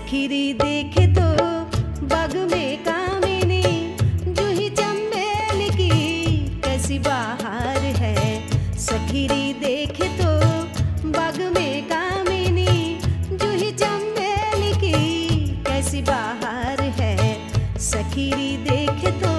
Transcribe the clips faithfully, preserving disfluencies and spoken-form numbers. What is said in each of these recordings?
सखीरी देखे तो बाग में कामिनी, जूही चंबेल की कैसी बहार है। सखीरी देखे तो बाग में कामिनी, जूही चंबेल की कैसी बहार है। सखीरी देखे तो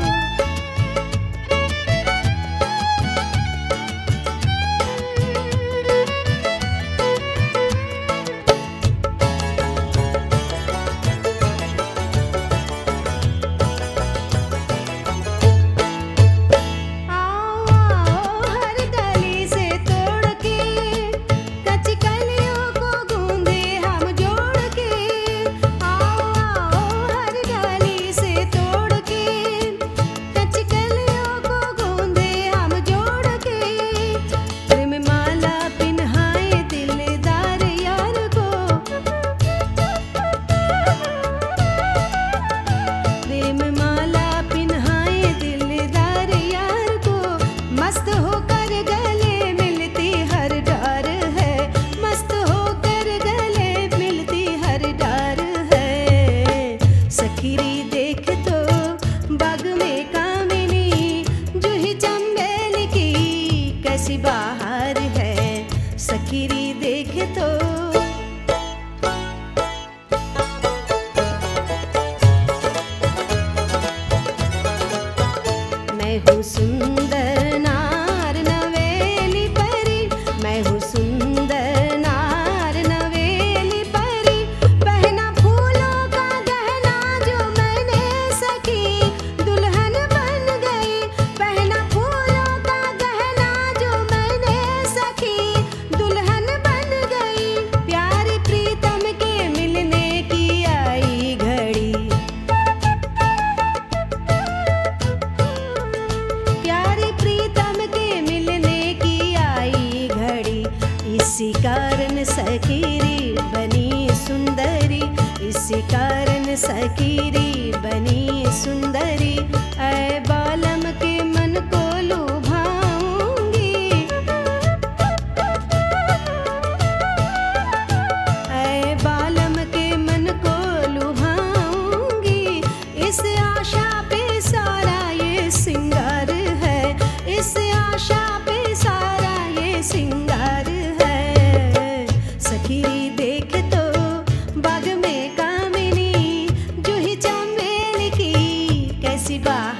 बाहर है। सखीरी देखे तो मैं हूँ सुंदर नार नवेली परी, मैं हूँ सुंदर नार नवेली परी। पहना फूलों का गहना जो मैंने सखी दुल्हन बन गई। पहना फूलों का गहना जो मैंने सखी दुल्हन बन गई। प्यारी प्रीतम के मिलने की आई घड़ी, प्यारी प्रीतम के मिलने की आई घड़ी। इसी कारण सखीरी बनी सुंदरी, इसी कारण सखीरी बनी सुंदरी। ऐ बालम के मन को लुभाऊंगी, ऐ बालम के मन को लुभाऊंगी। इस आशा पे सारा ये सिंगार है, इस आशा पे सारा ये सिंगार है। सखीरी देखे तो बाग में कामिनी, जूही चंबेल की कैसी बात